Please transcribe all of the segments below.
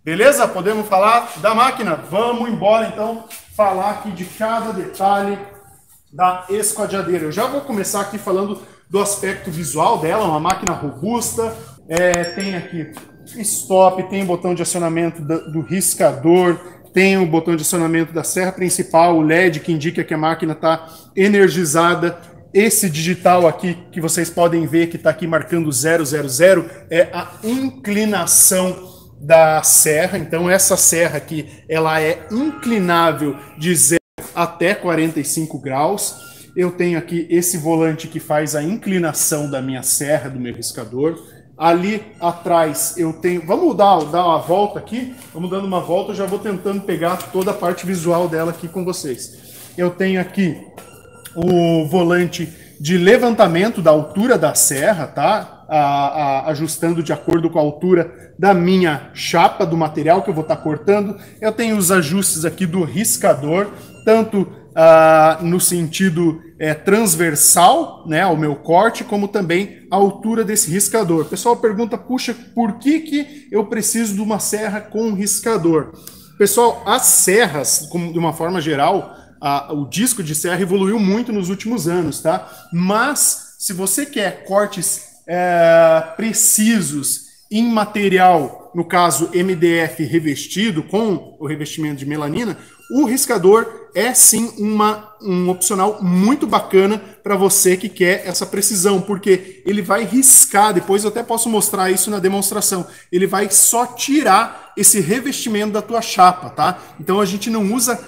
Beleza? Podemos falar da máquina? Vamos embora então falar aqui de cada detalhe da esquadriadeira. Eu já vou começar aqui falando do aspecto visual dela, uma máquina robusta, tem aqui stop, tem o botão de acionamento do riscador, tem o botão de acionamento da serra principal, o LED que indica que a máquina está energizada. Esse digital aqui que vocês podem ver que está aqui marcando 000 é a inclinação da serra. Então essa serra aqui ela é inclinável de 0 até 45 graus. Eu tenho aqui esse volante que faz a inclinação da minha serra, do meu riscador. Ali atrás eu tenho... Vamos dar uma volta aqui? Vamos dando uma volta, eu já vou tentando pegar toda a parte visual dela aqui com vocês. Eu tenho aqui o volante de levantamento da altura da serra, tá? Ajustando de acordo com a altura da minha chapa, do material que eu vou estar cortando. Eu tenho os ajustes aqui do riscador, tanto no sentido transversal, né, ao meu corte, como também a altura desse riscador. O pessoal pergunta, puxa, por que eu preciso de uma serra com riscador? Pessoal, as serras, de uma forma geral, o disco de serra evoluiu muito nos últimos anos, tá? Mas se você quer cortes precisos em material, no caso MDF revestido com o revestimento de melanina, o riscador é sim um opcional muito bacana para você que quer essa precisão, porque ele vai riscar, depois eu até posso mostrar isso na demonstração, ele vai só tirar esse revestimento da tua chapa, tá? Então a gente não usa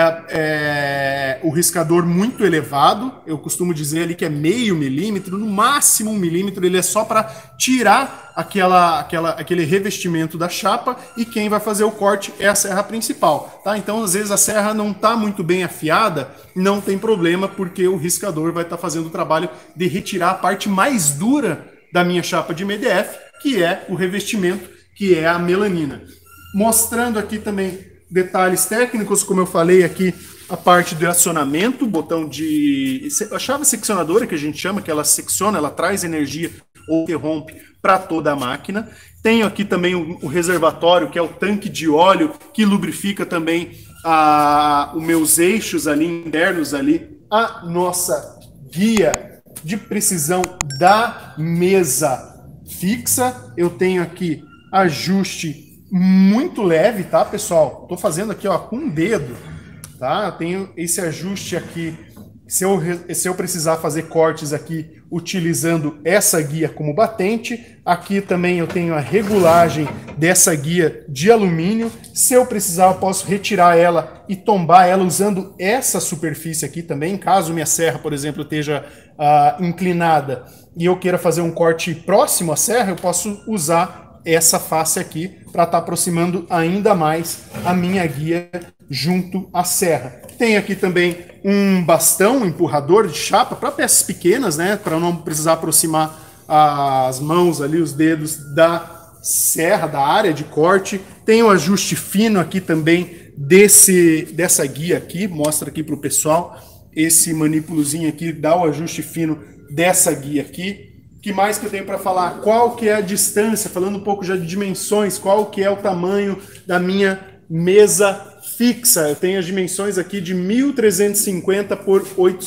o riscador muito elevado, eu costumo dizer ali que é meio milímetro, no máximo 1 milímetro, ele é só para tirar aquele revestimento da chapa, e quem vai fazer o corte é a serra principal, tá? Então às vezes a serra não está muito bem afiada, não tem problema, porque o riscador vai estar fazendo o trabalho de retirar a parte mais dura da minha chapa de MDF, que é o revestimento, que é a melanina. Mostrando aqui também detalhes técnicos, como eu falei aqui, a parte de acionamento, botão de... a chave seccionadora que a gente chama, que ela secciona, ela traz energia ou interrompe para toda a máquina. Tenho aqui também o reservatório, que é o tanque de óleo, que lubrifica também os meus eixos ali, internos ali, a nossa guia de precisão da mesa fixa. Eu tenho aqui ajuste muito leve, tá, pessoal? Tô fazendo aqui, ó, com um dedo, tá? Eu tenho esse ajuste aqui. Se eu precisar fazer cortes aqui utilizando essa guia como batente, aqui também eu tenho a regulagem dessa guia de alumínio. Se eu precisar, eu posso retirar ela e tombar ela usando essa superfície aqui também. Caso minha serra, por exemplo, esteja inclinada e eu queira fazer um corte próximo à serra, eu posso usar essa face aqui para estar aproximando ainda mais a minha guia junto à serra. Tem aqui também um bastão, um empurrador de chapa para peças pequenas, né, para não precisar aproximar as mãos ali, os dedos da serra, da área de corte. Tem um ajuste fino aqui também dessa guia aqui, mostra aqui para o pessoal, esse manipulozinho aqui dá o ajuste fino dessa guia aqui. Que mais que eu tenho para falar? Qual que é a distância? Falando um pouco já de dimensões, qual que é o tamanho da minha mesa fixa? Eu tenho as dimensões aqui de 1350 por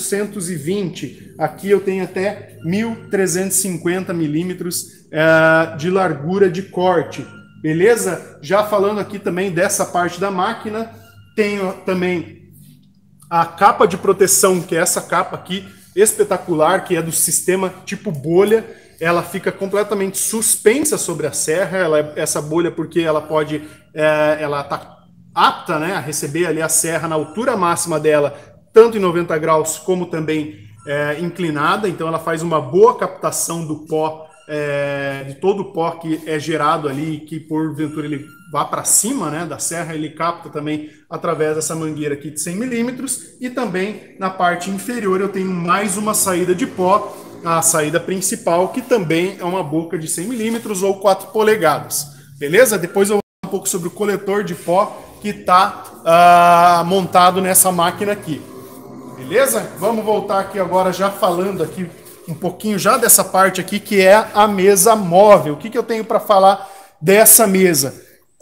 820. Aqui eu tenho até 1350 milímetros de largura de corte. Beleza? Já falando aqui também dessa parte da máquina, tenho também a capa de proteção, que é essa capa aqui, espetacular, que é do sistema tipo bolha. Ela fica completamente suspensa sobre a serra. Essa bolha, porque ela pode, ela está apta, né, a receber ali a serra na altura máxima dela, tanto em 90 graus como também inclinada. Então ela faz uma boa captação do pó, de todo o pó que é gerado ali, que porventura ele vá para cima, né, da serra, ele capta também através dessa mangueira aqui de 100 milímetros. E também na parte inferior eu tenho mais uma saída de pó, a saída principal, que também é uma boca de 100 milímetros ou 4 polegadas. Beleza? Depois eu vou falar um pouco sobre o coletor de pó que está montado nessa máquina aqui. Beleza? Vamos voltar aqui agora já falando aqui um pouquinho já dessa parte aqui, que é a mesa móvel. O que eu tenho para falar dessa mesa?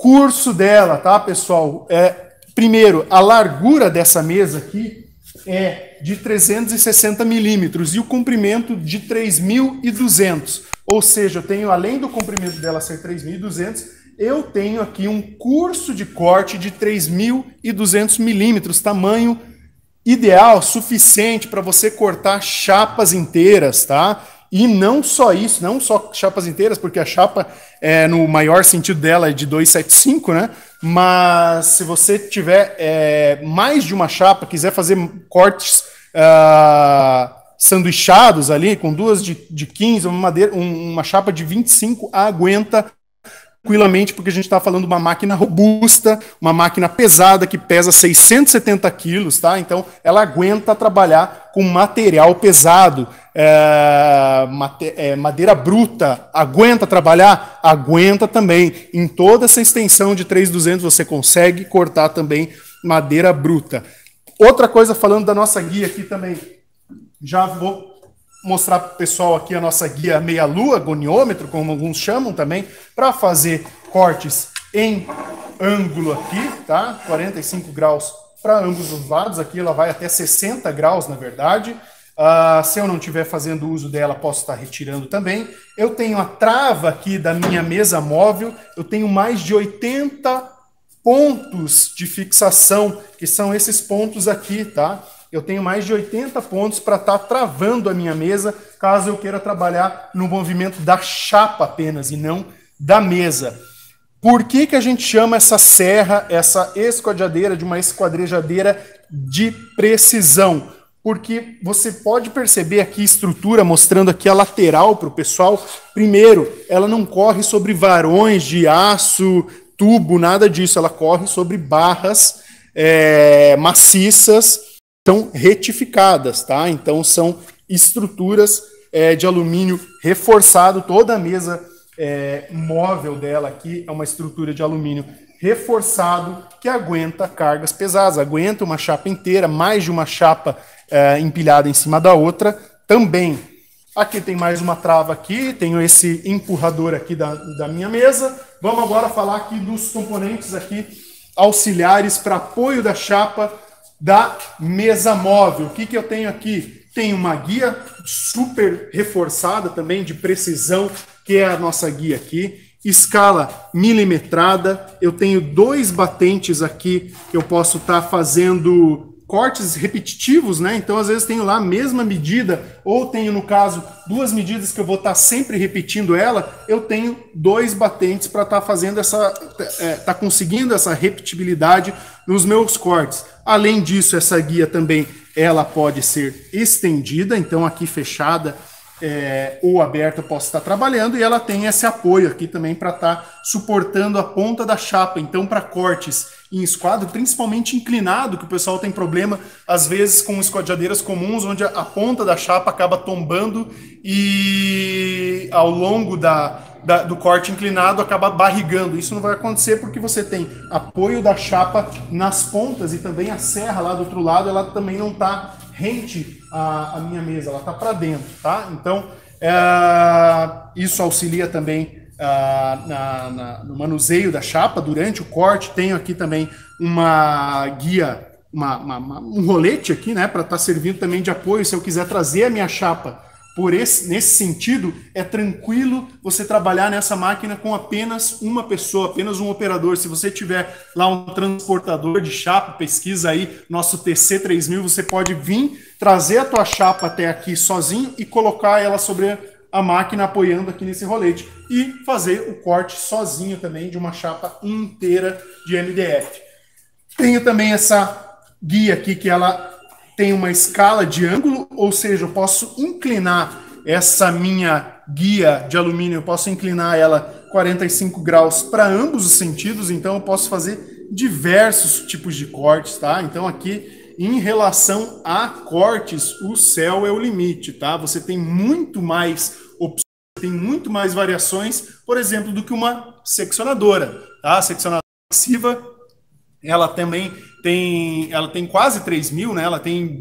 curso dela, tá, pessoal? Primeiro, a largura dessa mesa aqui é de 360 milímetros e o comprimento de 3.200. Ou seja, eu tenho, além do comprimento dela ser 3.200, eu tenho aqui um curso de corte de 3.200 milímetros, tamanho ideal, suficiente para você cortar chapas inteiras, tá? E não só isso, não só chapas inteiras, porque a chapa, no maior sentido dela, é de 275, né? Mas se você tiver mais de uma chapa, quiser fazer cortes sanduichados ali, com duas de 15, uma chapa de 25 aguenta tranquilamente, porque a gente está falando de uma máquina robusta, uma máquina pesada que pesa 670 quilos, tá? Então ela aguenta trabalhar com material pesado, madeira bruta. Aguenta trabalhar? Aguenta também. Em toda essa extensão de 3.200 você consegue cortar também madeira bruta. Outra coisa, falando da nossa guia aqui também, já vou mostrar para o pessoal aqui a nossa guia meia-lua, goniômetro, como alguns chamam também, para fazer cortes em ângulo aqui, tá? 45 graus para ambos os lados, aqui ela vai até 60 graus, na verdade. Se eu não estiver fazendo uso dela, posso estar retirando também. Eu tenho a trava aqui da minha mesa móvel, eu tenho mais de 80 pontos de fixação, que são esses pontos aqui, tá? Eu tenho mais de 80 pontos para estar travando a minha mesa, caso eu queira trabalhar no movimento da chapa apenas, e não da mesa. Por que que a gente chama essa serra, essa esquadrejadeira, de uma esquadrejadeira de precisão? Porque você pode perceber aqui a estrutura, mostrando aqui a lateral para o pessoal. Primeiro, ela não corre sobre varões de aço, tubo, nada disso. Ela corre sobre barras maciças, são retificadas, tá? Então são estruturas de alumínio reforçado. Toda a mesa móvel dela aqui é uma estrutura de alumínio reforçado que aguenta cargas pesadas, aguenta uma chapa inteira, mais de uma chapa empilhada em cima da outra também. Aqui tem mais uma trava aqui, tenho esse empurrador aqui da minha mesa. Vamos agora falar aqui dos componentes aqui auxiliares para apoio da chapa da mesa móvel. O que que eu tenho aqui? Tem uma guia super reforçada também, de precisão, que é a nossa guia aqui. Escala milimetrada. Eu tenho 2 batentes aqui que eu posso estar fazendo cortes repetitivos, né? Então, às vezes, tenho lá a mesma medida, ou tenho, no caso, 2 medidas que eu vou estar sempre repetindo ela. Eu tenho 2 batentes para estar fazendo tá conseguindo essa repetibilidade nos meus cortes. Além disso, essa guia também ela pode ser estendida, então aqui fechada ou aberta eu posso estar trabalhando, e ela tem esse apoio aqui também para estar suportando a ponta da chapa. Então, para cortes em esquadro, principalmente inclinado, que o pessoal tem problema às vezes com esquadradeiras comuns, onde a ponta da chapa acaba tombando e ao longo do corte inclinado acaba barrigando. Isso não vai acontecer porque você tem apoio da chapa nas pontas, e também a serra lá do outro lado, ela também não está rente à minha mesa, ela está para dentro, tá? Então, isso auxilia também no manuseio da chapa durante o corte. Tenho aqui também uma guia, um rolete aqui, né, para estar servindo também de apoio. Se eu quiser trazer a minha chapa nesse sentido, é tranquilo você trabalhar nessa máquina com apenas uma pessoa, apenas um operador. Se você tiver lá um transportador de chapa, pesquisa aí nosso TC3000, você pode vir trazer a tua chapa até aqui sozinho e colocar ela sobre a máquina, apoiando aqui nesse rolete, e fazer o corte sozinho também de uma chapa inteira de MDF. Tenho também essa guia aqui, que ela tem uma escala de ângulo, ou seja, eu posso inclinar essa minha guia de alumínio, eu posso inclinar ela 45 graus para ambos os sentidos, então eu posso fazer diversos tipos de cortes, tá? Então aqui, em relação a cortes, o céu é o limite, tá? Você tem muito mais opções, tem muito mais variações, por exemplo, do que uma seccionadora, tá? A seccionadora massiva, ela também tem quase 3.000, né? Ela tem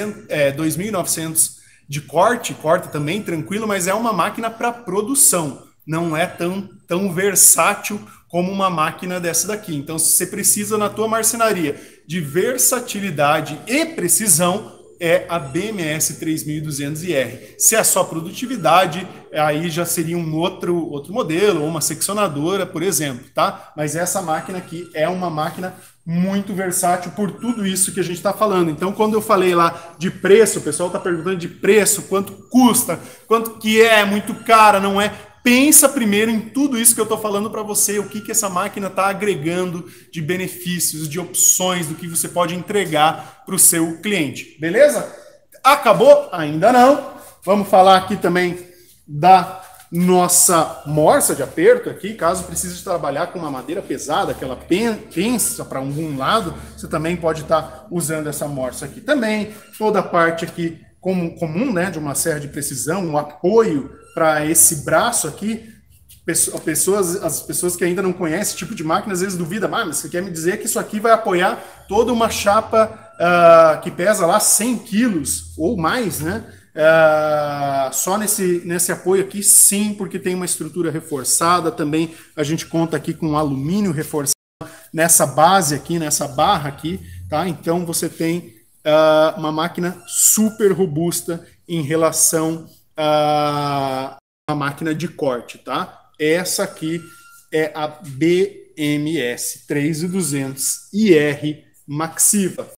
2.900 de corte, corta também tranquilo, mas é uma máquina para produção, não é tão versátil como uma máquina dessa daqui. Então, se você precisa na tua marcenaria de versatilidade e precisão, é a BMS 3200IR. Se é só produtividade, aí já seria um outro modelo, ou uma seccionadora, por exemplo, tá? Mas essa máquina aqui é uma máquina muito versátil por tudo isso que a gente está falando. Então, quando eu falei lá de preço, o pessoal está perguntando de preço, quanto custa, quanto que é muito cara, não é? Pensa primeiro em tudo isso que eu estou falando para você, o que essa máquina está agregando de benefícios, de opções, do que você pode entregar para o seu cliente, beleza? Acabou? Ainda não. Vamos falar aqui também da nossa morsa de aperto aqui, caso precise trabalhar com uma madeira pesada, aquela pensa para algum lado, você também pode estar usando essa morsa aqui também. Toda a parte aqui comum, né, de uma serra de precisão, um apoio para esse braço aqui. As pessoas que ainda não conhecem esse tipo de máquina às vezes duvidam, mas você quer me dizer que isso aqui vai apoiar toda uma chapa que pesa lá 100 quilos ou mais, né? Só nesse apoio aqui, sim, porque tem uma estrutura reforçada. Também a gente conta aqui com alumínio reforçado nessa base aqui, nessa barra aqui, tá? Então você tem uma máquina super robusta em relação a uma máquina de corte, tá? Essa aqui é a BMS 3200IR Maxiva.